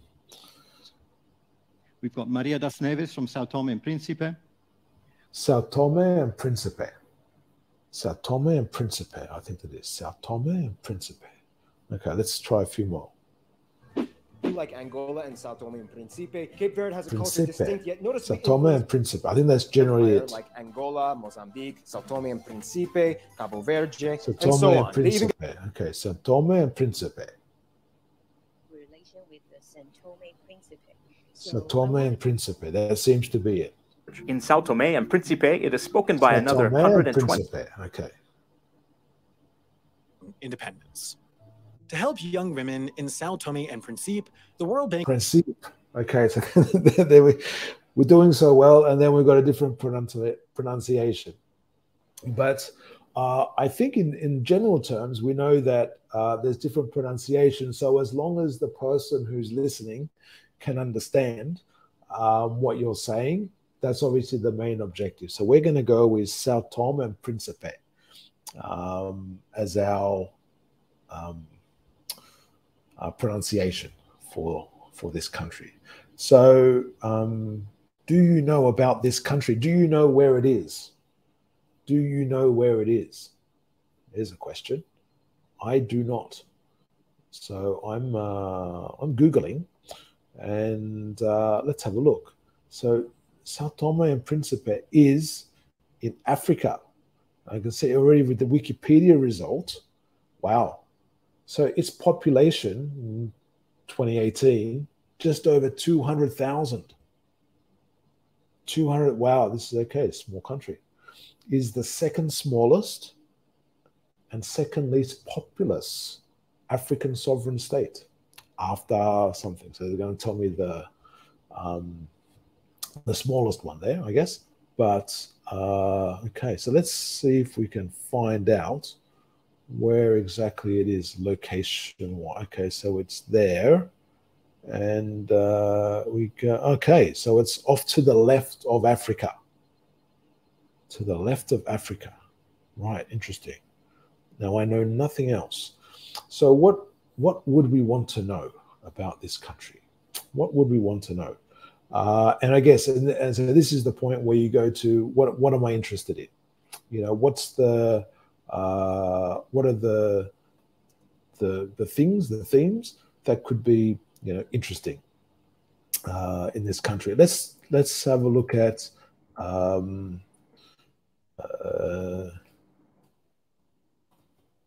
We've got Maria das Neves from Sao Tome and Principe. Sao Tome and Principe. Sao Tome and Principe. I think that is Sao Tome and Principe. Okay, let's try a few more. Like Angola and Sao Tome and Principe. Cape Verde has a culture distinct yet noticeably. Sao Tome and Principe. I think that's generally it. Like Angola, Mozambique, Sao Tome and Principe, Cabo Verde, Sao Tome and so and on. Principe. Okay, Sao Tome and Principe. Relation with the Sao Tome Principe. Sao Tome and Principe. That seems to be it. In Sao Tome and Principe, it is spoken by another 120. Okay. Independence. To help young women in Sao Tome and Principe, the World Bank... Principe. Okay, so there we're doing so well, and then we've got a different pronunciation. But I think in general terms, we know that there's different pronunciations. So as long as the person who's listening can understand what you're saying, that's obviously the main objective. So we're going to go with Sao Tome and Principe as our pronunciation for this country. So do you know about this country? Do you know where it is? Do you know where it is? Here's a question. I do not. So I'm Googling, and let's have a look. So Sao Tome and Principe is in Africa. I can see already with the Wikipedia result. Wow. So its population in 2018, just over 200,000. 200, wow, this is okay, small country. Is the second smallest and second least populous African sovereign state after something. So they're going to tell me the smallest one there, I guess. But okay, so let's see if we can find out where exactly it is location. Okay, so it's there, and we go. Okay, so it's off to the left of Africa. To the left of Africa, right? Interesting. Now I know nothing else. So what would we want to know about this country? What would we want to know? And I guess, and so this is the point where you go to what am I interested in? You know, what's the what are the themes that could be, you know, interesting in this country? Let's have a look at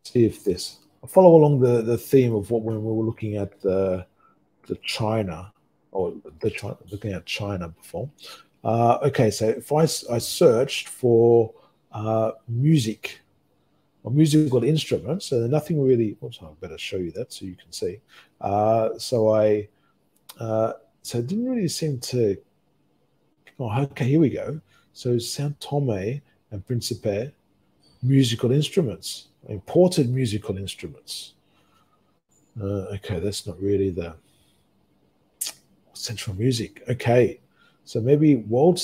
see if this. I'll follow along the theme of what when we were looking at the China or looking at China before. Okay, so if I searched for music or musical instruments, so nothing really. Oops, I better show you that so you can see. So it didn't really seem to. Oh, okay, here we go. So Sao Tome and Principe, musical instruments, imported musical instruments. Okay, that's not really the central music. Okay, so maybe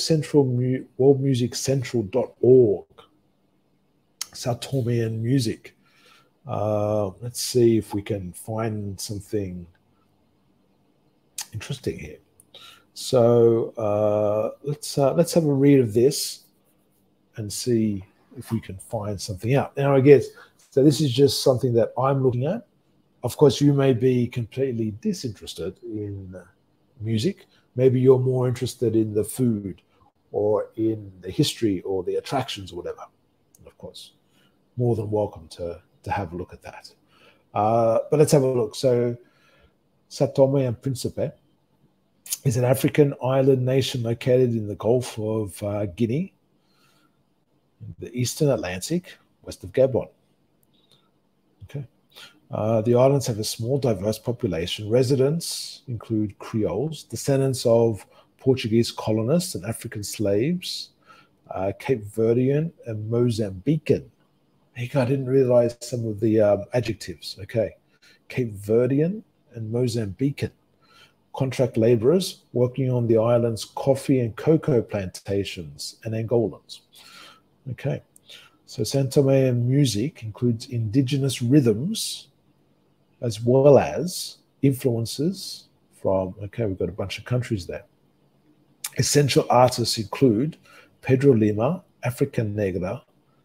worldmusiccentral.org, Sao Tome and music. Let's see if we can find something interesting here. So let's have a read of this and see if we can find something out. Now, I guess, so this is just something that I'm looking at. Of course, you may be completely disinterested in music. Maybe you're more interested in the food or in the history or the attractions or whatever. And of course, more than welcome to have a look at that. But let's have a look. So Sao Tome and Principe is an African island nation located in the Gulf of Guinea, in the Eastern Atlantic, west of Gabon. Okay. The islands have a small, diverse population. Residents include Creoles, descendants of Portuguese colonists and African slaves, Cape Verdean and Mozambican. I didn't realize some of the adjectives. Okay. Cape Verdean and Mozambican. Contract laborers working on the island's coffee and cocoa plantations, and Angolans. Okay, so Sao Tome and music includes indigenous rhythms as well as influences from, okay, we've got a bunch of countries there. Essential artists include Pedro Lima, Africa Negra,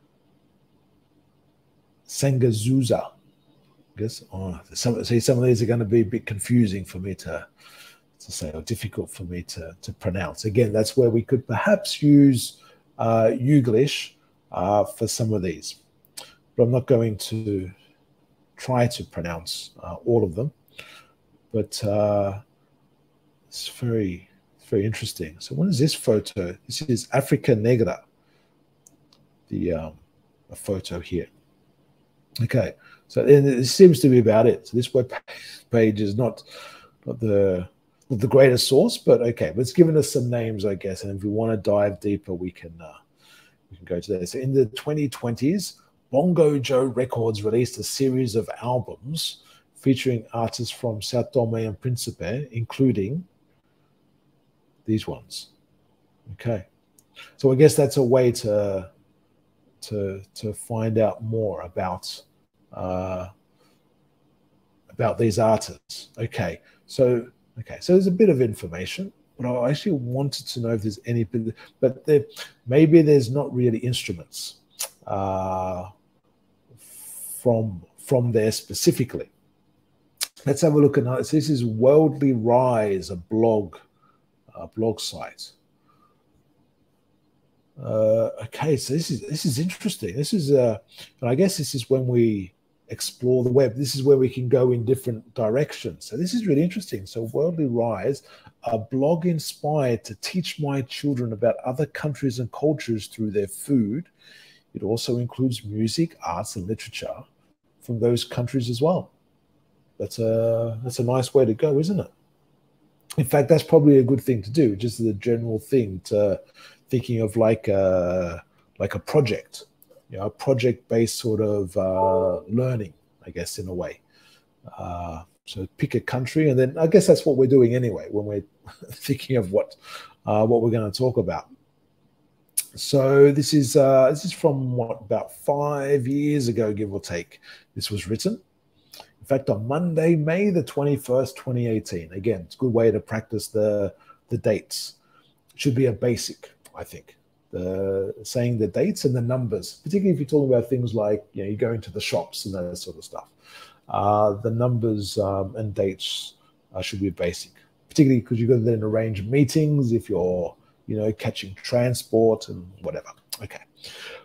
Sangazuza. I guess, some of these are going to be a bit confusing for me to say, or difficult for me to pronounce. Again, that's where we could perhaps use Youglish for some of these. But I'm not going to try to pronounce all of them. But it's very interesting. So what is this photo? This is Africa Negra, a photo here. Okay, so it seems to be about it. So this web page is not the greatest source, but okay, but it's given us some names, I guess. And if we want to dive deeper, we can go to that. So in the 2020s, Bongo Joe Records released a series of albums featuring artists from Sao Tome and Principe, including these ones. Okay, so I guess that's a way to find out more about these artists. Okay, so there's a bit of information, but I actually wanted to know if there's any, but maybe there's not really instruments from there specifically. Let's have a look at this. This is Worldly Rise, a blog site. Okay, so this is interesting. This is and I guess this is when we explore the web. This is where we can go in different directions. So this is really interesting. So Worldly Rise, a blog inspired to teach my children about other countries and cultures through their food. It also includes music, arts, and literature from those countries as well. That's a nice way to go, isn't it? In fact, that's probably a good thing to do, just as a general thing, to thinking of like a project, a project-based sort of learning, I guess, in a way. So pick a country, and then I guess that's what we're doing anyway when we're thinking of what we're going to talk about. So this is from about 5 years ago, give or take. This was written. In fact, on Monday, May the 21st, 2018. Again, it's a good way to practice the dates. It should be a basic, I think. Saying the dates and the numbers, particularly if you're talking about things like, you go into the shops and that sort of stuff. The numbers and dates should be basic, particularly because you've got to then arrange meetings if you're, catching transport and whatever. Okay.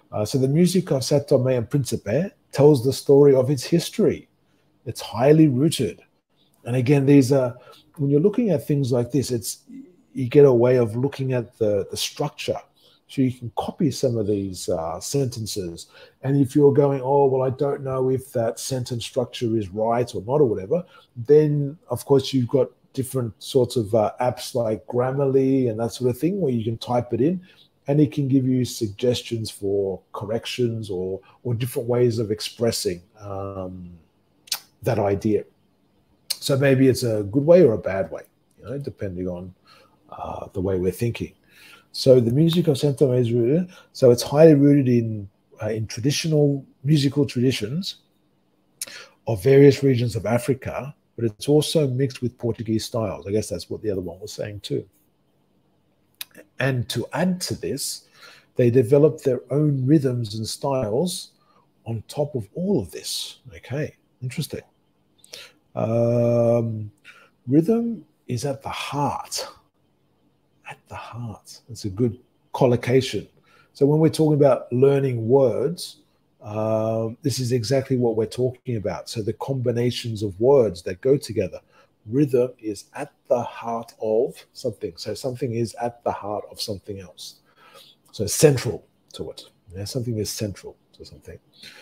So the music of Sao Tome and Principe tells the story of its history. It's highly rooted. And again, these are, when you're looking at things like this, you get a way of looking at the structure. So you can copy some of these sentences. And if you're going, oh, well, I don't know if that sentence structure is right or not or whatever, then, of course, you've got different sorts of apps like Grammarly and that sort of thing where you can type it in and it can give you suggestions for corrections or different ways of expressing that idea. So maybe it's a good way or a bad way, depending on the way we're thinking. So the music of Sao Tome is rooted. So it's highly rooted in traditional musical traditions of various regions of Africa, but it's also mixed with Portuguese styles. I guess that's what the other one was saying too. And to add to this, they developed their own rhythms and styles on top of all of this. Okay, interesting. Rhythm is at the heart. At the heart. It's a good collocation. So when we're talking about learning words, this is exactly what we're talking about. So the combinations of words that go together. Rhythm is at the heart of something. So something is at the heart of something else. So central to it. Yeah, something is central to something.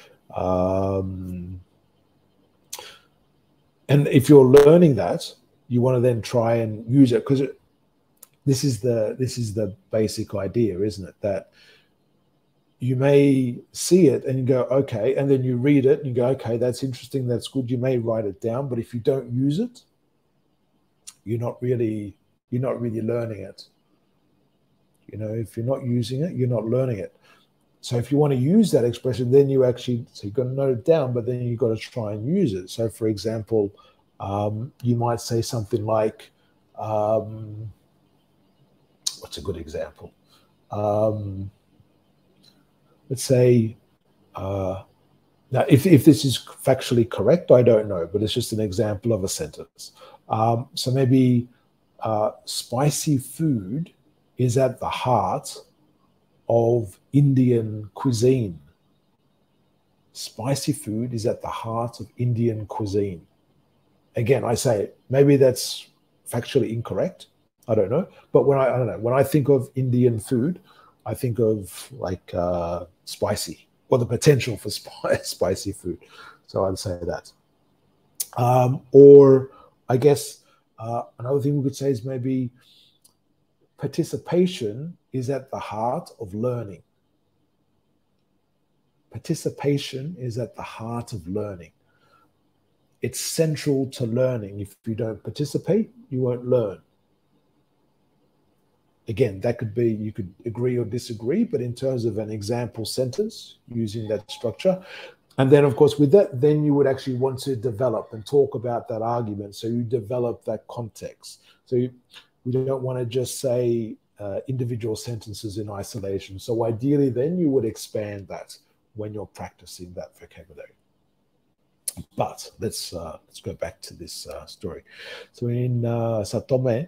And if you're learning that, you want to then try and use it, because this is the basic idea, isn't it? That you may see it and you go, okay, and then you read it and you go, okay, that's interesting, that's good. You may write it down, but if you don't use it, you're not really learning it. If you're not using it, you're not learning it. So if you want to use that expression, then you've got to note it down, but then you've got to try and use it. So for example, you might say something like, what's a good example? Let's say, now if this is factually correct, I don't know, but it's just an example of a sentence. So maybe spicy food is at the heart of Indian cuisine. Spicy food is at the heart of Indian cuisine. Again, I say maybe that's factually incorrect. I don't know. But when I think of Indian food, I think of like spicy, or the potential for spicy food. So I'd say that. Or I guess another thing we could say is maybe participation is at the heart of learning. Participation is at the heart of learning. It's central to learning. If you don't participate, you won't learn. Again, that could be, you could agree or disagree, but in terms of an example sentence using that structure. And then, of course, with that, then you would actually want to develop and talk about that argument. So you develop that context. So we don't want to just say individual sentences in isolation. So ideally, then you would expand that when you're practicing that vocabulary. But let's go back to this story. So in Sao Tome,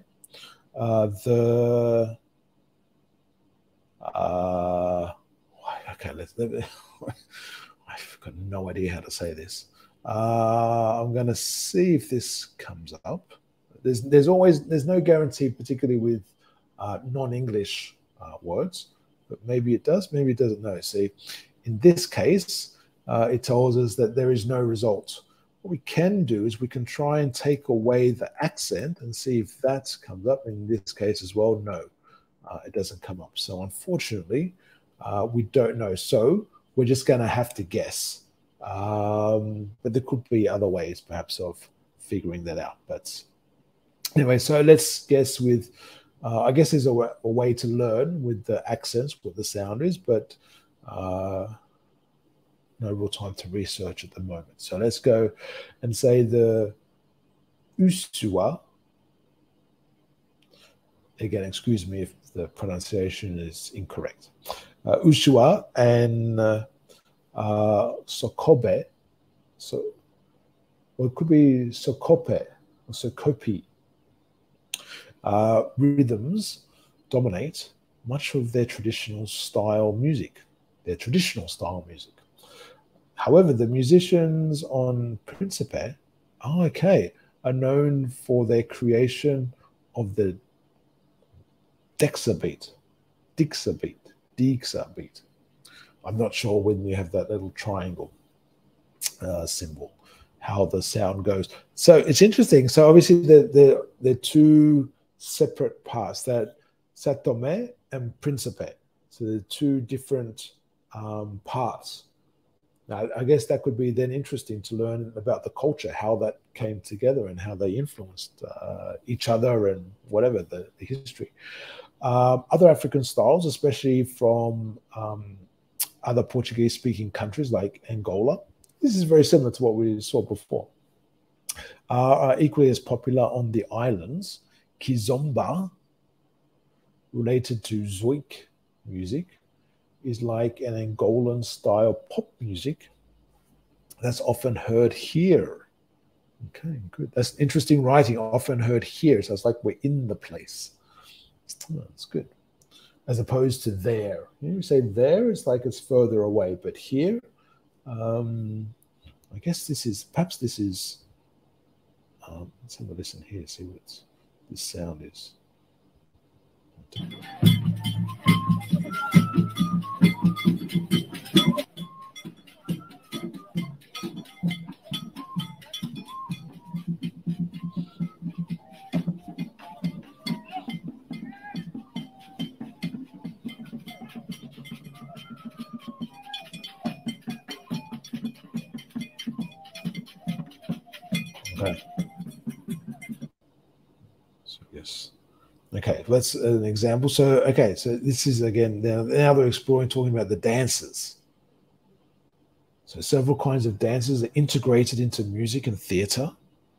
I've got no idea how to say this. I'm going to see if this comes up. There's no guarantee, particularly with non-English words, but maybe it does, maybe it doesn't know. See, in this case, it tells us that there is no result. What we can do is we can try and take away the accent and see if that comes up. In this case as well, no, it doesn't come up. So unfortunately, we don't know. So we're just going to have to guess. But there could be other ways, perhaps, of figuring that out. But anyway, so let's guess with, I guess there's a way to learn with the accents, what the sound is, but no real time to research at the moment. So let's go and say the Usua. Again, excuse me if the pronunciation is incorrect. Usua and Sokobe. So, well, it could be Sokope or Sokopi. Rhythms dominate much of their traditional style music. their traditional style of music. However, the musicians on Principe, are known for their creation of the Dixa beat. I'm not sure when you have that little triangle symbol, how the sound goes. So it's interesting. So obviously they're two separate parts, that Sao Tome and Principe. So they're two different parts. Now, I guess that could be then interesting to learn about the culture, how that came together and how they influenced each other and whatever the history. Other African styles, especially from other Portuguese-speaking countries like Angola, this is very similar to what we saw before, are equally as popular on the islands. Kizomba, related to Zouik music, is like an Angolan style pop music that's often heard here. Okay, good. That's interesting writing, often heard here. So it's like we're in the place. Oh, that's good. As opposed to there. You say there, it's like it's further away, but here, I guess perhaps this is, let's have a listen here, see what this sound is. Okay. So yes. Okay, let's an example. So okay, so this is again now they're exploring, talking about the dances. So several kinds of dances are integrated into music and theater.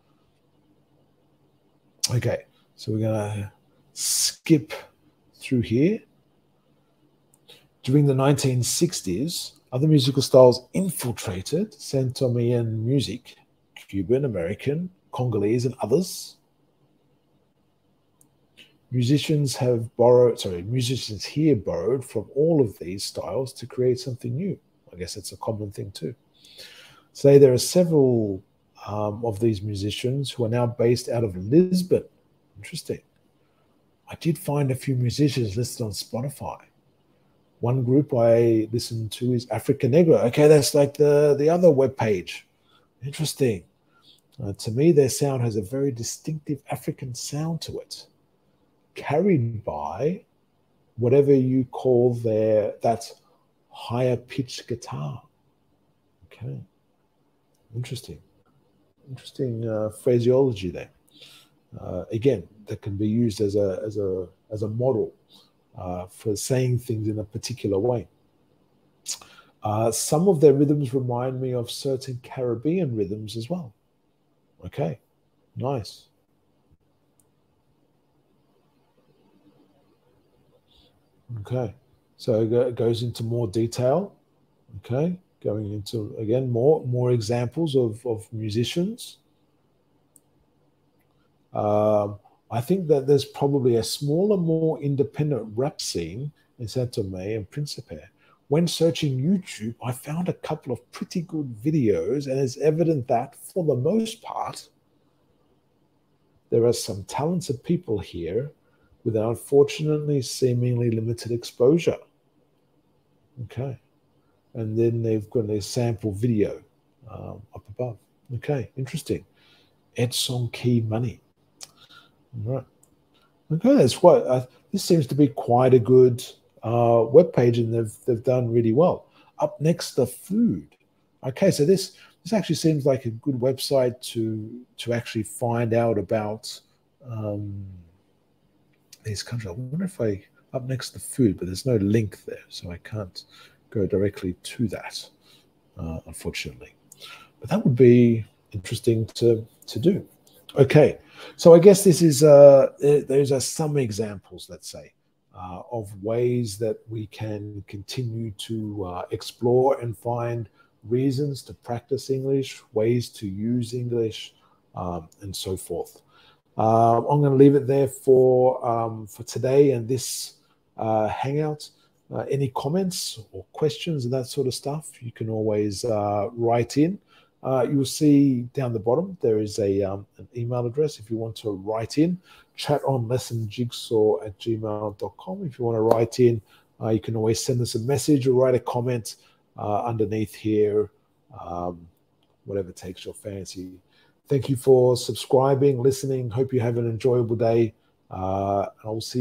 Okay, so we're gonna skip through here. During the 1960s, other musical styles infiltrated Santomean music, Cuban, American, Congolese, and others. Musicians here borrowed from all of these styles to create something new. I guess it's a common thing too. Today, there are several of these musicians who are now based out of Lisbon. Interesting. I did find a few musicians listed on Spotify. One group I listened to is Africa Negra. Okay, that's like the other webpage. Interesting. To me, their sound has a very distinctive African sound to it, carried by whatever you call that higher pitched guitar. Okay, interesting phraseology there. Again, that can be used as a model for saying things in a particular way. Some of their rhythms remind me of certain Caribbean rhythms as well. Okay, nice. Okay, so it goes into more detail. Okay, going into, again, more examples of musicians. I think that there's probably a smaller, more independent rap scene in Sao Tome and Principe. When searching YouTube, I found a couple of pretty good videos, and it's evident that, for the most part, there are some talented people here with an unfortunately seemingly limited exposure. Okay. And then they've got a sample video up above. Okay, interesting. Edson Key Money. All right. Okay, that's what this seems to be quite a good web page, and they've done really well. Up next, the food. Okay, so this actually seems like a good website to actually find out about these countries. I wonder if up next the food, but there's no link there, so I can't go directly to that, unfortunately. But that would be interesting to do. Okay, so I guess this is those are some examples, let's say, of ways that we can continue to explore and find reasons to practice English, ways to use English, and so forth. I'm going to leave it there for today and this Hangout. any comments or questions and that sort of stuff, you can always write in. You'll see down the bottom there is an email address if you want to write in. Chat on lessonjigsaw@gmail.com. If you want to write in, you can always send us a message or write a comment underneath here, whatever takes your fancy. Thank you for subscribing, listening. Hope you have an enjoyable day. I'll see